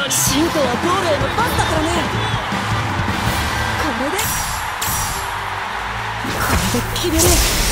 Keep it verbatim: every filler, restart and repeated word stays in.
シュートはゴールへのパスだからね。これでこれで決める。